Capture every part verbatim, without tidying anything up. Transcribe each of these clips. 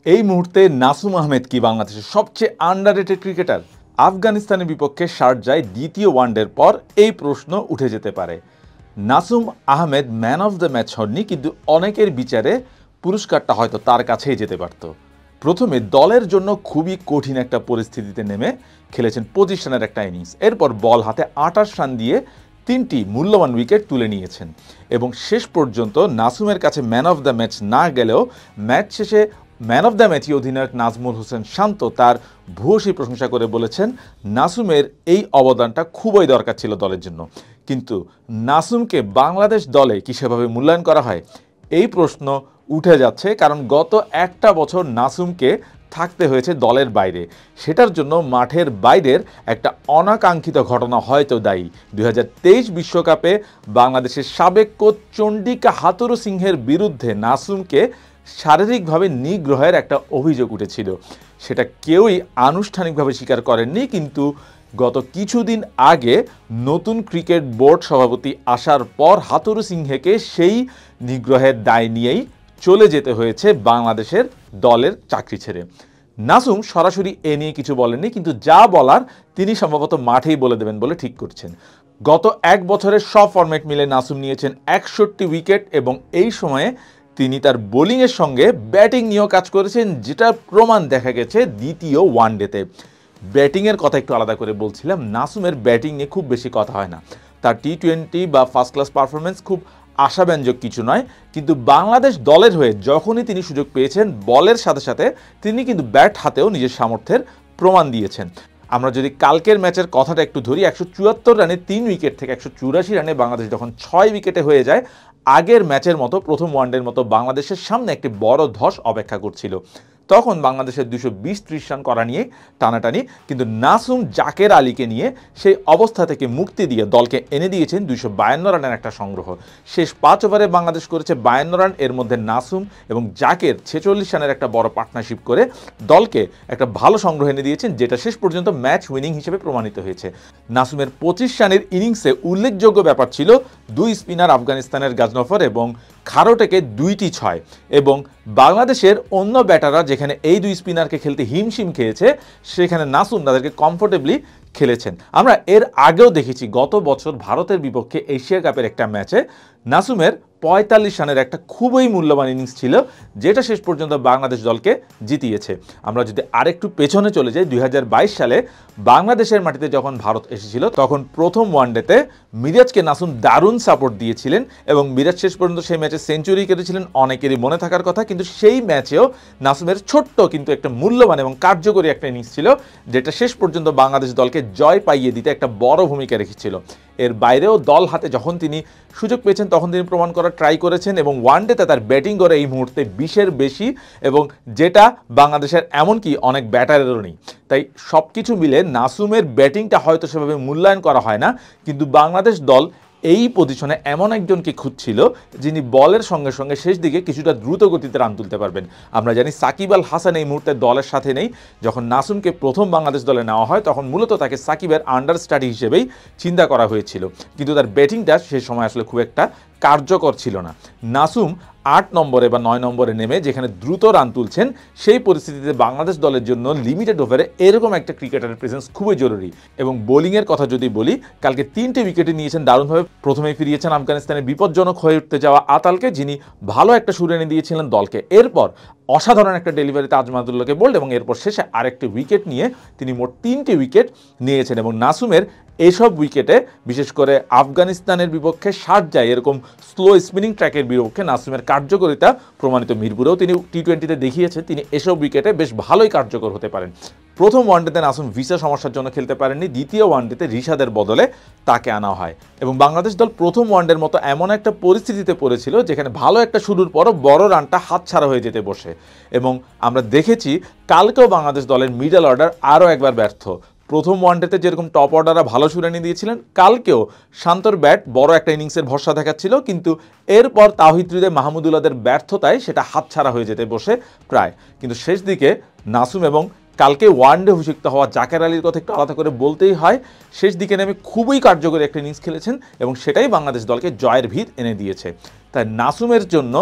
এই মুহূর্তে নাসুম আহমেদ কি বাংলাদেশের সবচেয়ে আন্ডাররেটেড ক্রিকেটার? আফগানিস্তানের বিপক্ষে শারজায় দ্বিতীয় ওয়ানডের পর এই প্রশ্ন উঠে যেতে পারে। Nasum Ahmed man of the match হননি, কিন্তু অনেকের বিচারে পুরস্কারটা হয়তো তার কাছেই যেতে পারত। প্রথমে দলের জন্য খুবই কঠিন একটা পরিস্থিতিতে নেমে খেলেছেন পঁচিশ রানের একটা ইনিংস, এরপর বল হাতে আটাশ রান দিয়ে তিনটি মূল্যবান উইকেট তুলে নিয়েছেন এবং শেষ পর্যন্ত নাসুমের কাছে ম্যান অফ দ্য ম্যাচ না গেলেও ম্যাচ শেষে ম্যান অফ দ্য ম্যাচই অধিনায়ক নাজমুল হোসেন শান্ত তার ভূয়সী প্রশংসা করে বলেছেন নাসুমের এই অবদানটা খুবই দরকার ছিল দলের জন্য। কিন্তু নাসুমকে বাংলাদেশ দলে কি সেভাবে মূল্যায়ন করা হয়, এই প্রশ্ন উঠে যাচ্ছে, কারণ গত একটা বছর নাসুমকে থাকতে হয়েছে দলের বাইরে। সেটার জন্য মাঠের বাইরের একটা অনাকাঙ্ক্ষিত ঘটনা হয়তো দায়ী। দুই হাজার তেইশ বিশ্বকাপে বাংলাদেশের সাবেক কোচ চন্ডিকা হাথুরু সিংহের বিরুদ্ধে নাসুমকে শারীরিকভাবে নিগ্রহের একটা অভিযোগ উঠেছিল। সেটা কেউই আনুষ্ঠানিকভাবে স্বীকার করেননি, কিন্তু গত কিছুদিন আগে নতুন ক্রিকেট বোর্ড সভাপতি আসার পর হাথুরু সিংহেকে সেই নিগ্রহের দায় নিয়েই চলে যেতে হয়েছে বাংলাদেশের দলের চাকরি ছেড়ে। নাসুম সরাসরি এ নিয়ে কিছু বলেননি, কিন্তু যা বলার তিনি সম্ভবত মাঠেই বলে দেবেন বলে ঠিক করছেন। গত এক বছরের সব ফরম্যাট মিলে নাসুম নিয়েছেন একষট্টি উইকেট এবং এই সময়ে তিনি তার বোলিংয়ের সঙ্গে ব্যাটিং নিয়েও কাজ করেছেন, যেটার প্রমাণ দেখা গেছে দ্বিতীয় ওয়ানডেতে। ব্যাটিংয়ের কথা একটু আলাদা করে বলছিলাম, নাসুমের ব্যাটিং নিয়ে খুব বেশি কথা হয় না। তার টি টোয়েন্টি বা ফার্স্ট ক্লাস পারফরমেন্স খুব আশাব্যঞ্জক কিছু নয়, কিন্তু বাংলাদেশ দলের হয়ে যখনই তিনি সুযোগ পেয়েছেন বলের সাথে সাথে তিনি কিন্তু ব্যাট হাতেও নিজের সামর্থ্যের প্রমাণ দিয়েছেন। আমরা যদি কালকের ম্যাচের কথাটা একটু ধরি, একশো চুয়াত্তর রানে তিন উইকেট থেকে একশো চুরাশি রানে বাংলাদেশ যখন ছয় উইকেটে হয়ে যায়, আগের ম্যাচের মতো প্রথম ওয়ানডের মতো বাংলাদেশের সামনে একটি বড় ধস অপেক্ষা করছিল। তখন বাংলাদেশের দুশো বিশ ত্রিশ রান করা নিয়ে টানাটানি, কিন্তু নাসুম জাকের আলীকে নিয়ে সেই অবস্থা থেকে মুক্তি দিয়ে দলকে এনে দিয়েছেন দুইশো বায়ান্ন রানের একটা সংগ্রহ। শেষ পাঁচ ওভারে বাংলাদেশ করেছে বায়ান্ন রান, এর মধ্যে নাসুম এবং জাকের ছেচল্লিশ রানের একটা বড় পার্টনারশিপ করে দলকে একটা ভালো সংগ্রহ এনে দিয়েছেন, যেটা শেষ পর্যন্ত ম্যাচ উইনিং হিসেবে প্রমাণিত হয়েছে। নাসুমের পঁচিশ রানের ইনিংসে উল্লেখযোগ্য ব্যাপার ছিল দুই স্পিনার আফগানিস্তানের গাজনফর এবং খারোটেকে দুইটি ছয়, এবং বাংলাদেশের অন্য ব্যাটাররা যেখানে এই দুই স্পিনারকে খেলতে হিমশিম খেয়েছে, সেখানে নাসুম তাদেরকে কমফোর্টেবলি খেলেছেন। আমরা এর আগেও দেখেছি গত বছর ভারতের বিপক্ষে এশিয়া কাপের একটা ম্যাচে নাসুমের পঁয়তাল্লিশ রানের একটা খুবই মূল্যবান ইনিংস ছিল, যেটা শেষ পর্যন্ত বাংলাদেশ দলকে জিতিয়েছে। আমরা যদি আরেকটু পেছনে চলে যাই, দুই হাজার বাইশ সালে বাংলাদেশের মাটিতে যখন ভারত এসেছিল তখন প্রথম ওয়ানডেতে মিরাজকে নাসুম দারুণ সাপোর্ট দিয়েছিলেন এবং মিরাজ শেষ পর্যন্ত সেই ম্যাচে সেঞ্চুরি কেটেছিলেন, অনেকেরই মনে থাকার কথা। কিন্তু সেই ম্যাচেও নাসুমের ছোট্ট কিন্তু একটা মূল্যবান এবং কার্যকরী একটা ইনিংস ছিল, যেটা শেষ পর্যন্ত বাংলাদেশ দলকে জয় পাইয়ে দিতে একটা বড় ভূমিকা রেখেছিল। এর বাইরেও দল হাতে যখন তিনি সুযোগ পেয়েছেন তখন তিনি প্রমাণ করার ট্রাই করেছেন এবং ওয়ানডেতে তার ব্যাটিং করে এই মুহূর্তে বিশের বেশি, এবং যেটা বাংলাদেশের এমনকি অনেক ব্যাটারেরও নেই। তাই সব কিছু মিলে নাসুমের ব্যাটিংটা হয়তো সেভাবে মূল্যায়ন করা হয় না, কিন্তু বাংলাদেশ দল এই পজিশনে এমন একজনকে খুঁজছিল যিনি বলের সঙ্গে সঙ্গে শেষ দিকে কিছুটা দ্রুত গতিতে রান তুলতে পারবেন। আমরা জানি সাকিব আল হাসান এই মুহূর্তে দলের সাথে নেই। যখন নাসুমকে প্রথম বাংলাদেশ দলে নেওয়া হয় তখন মূলত তাকে সাকিবের আন্ডার স্টাডি হিসেবেই চিন্তা করা হয়েছিল, কিন্তু তার ব্যাটিংটা সেই সময় আসলে খুব একটা কার্যকর ছিল না। নাসুম আট নম্বরে বা নয় নম্বরে নেমে যেখানে দ্রুত রান তুলছেন, সেই পরিস্থিতিতে বাংলাদেশ দলের জন্য লিমিটেড ওভারে এরকম একটা ক্রিকেটারের প্রেজেন্স খুবই জরুরি। এবং বোলিংয়ের কথা যদি বলি, কালকে তিনটে উইকেটে নিয়েছেন দারুণভাবে। প্রথমেই ফিরিয়েছেন আফগানিস্তানের বিপজ্জনক হয়ে উঠতে যাওয়া আতালকে, যিনি ভালো একটা সুর এনে দিয়েছিলেন দলকে। এরপর অসাধারণ একটা ডেলিভারিতে আজমাদুল্লাহকে বোল্ড, এবং এরপর শেষে আরেকটি উইকেট নিয়ে তিনি মোট তিনটি উইকেট নিয়েছেন। এবং নাসুমের এইসব উইকেটে, বিশেষ করে আফগানিস্তানের বিপক্ষে শারজায় এরকম স্লো স্পিনিং ট্র্যাকের বিপক্ষে নাসুমের কার্যকারিতা প্রমাণিত। মিরপুরেও তিনি টি টোয়েন্টিতে দেখিয়েছেন তিনি এসব উইকেটে বেশ ভালোই কার্যকর হতে পারেন। প্রথম ওয়ানডেতে নাসুম ভিসা সমস্যার জন্য খেলতে পারেননি, দ্বিতীয় ওয়ানডেতে রিশাদের বদলে তাকে আনা হয় এবং বাংলাদেশ দল প্রথম ওয়ানডের মতো এমন একটা পরিস্থিতিতে পড়েছিল যেখানে ভালো একটা শুরুর পরও বড় রানটা হাতছাড়া হয়ে যেতে বসে। এবং আমরা দেখেছি কালকেও বাংলাদেশ দলের মিডল অর্ডার আরও একবার ব্যর্থ। প্রথম ওয়ানডেতে যেরকম টপ অর্ডাররা ভালো সুর এনে দিয়েছিলেন, কালকেও শান্তর ব্যাট বড় একটা ইনিংসের ভরসা দেখাচ্ছিল, কিন্তু এরপর তাওহিদ হৃদয় মাহমুদুল্লাহদের ব্যর্থতায় সেটা হাতছাড়া হয়ে যেতে বসে প্রায়। কিন্তু শেষ দিকে নাসুম এবং কালকে ওয়ানডে অভিষিক্ত হওয়া জাকের আলীর কথা একটু আলাদা করে বলতেই হয়। শেষ দিকে নেমে খুবই কার্যকরী একটা ইনিংস খেলেছেন এবং সেটাই বাংলাদেশ দলকে জয়ের ভিত এনে দিয়েছে। তাই নাসুমের জন্য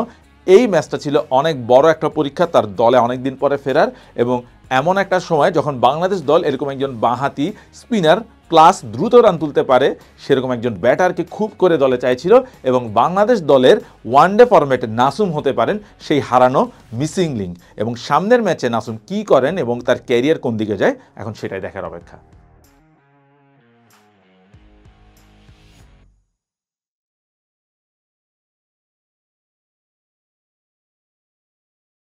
এই ম্যাচটা ছিল অনেক বড় একটা পরীক্ষা তার দলে অনেক দিন পরে ফেরার, এবং এমন একটা সময় যখন বাংলাদেশ দল এরকম একজন বাঁহাতি স্পিনার প্লাস দ্রুত রান তুলতে পারে সেরকম একজন ব্যাটারকে খুব করে দলে চাইছিল, এবং বাংলাদেশ দলের ওয়ানডে ফরম্যাটে নাসুম হতে পারেন সেই হারানো মিসিং লিঙ্ক। এবং সামনের ম্যাচে নাসুম কী করেন এবং তার ক্যারিয়ার কোন দিকে যায় এখন সেটাই দেখার অপেক্ষা।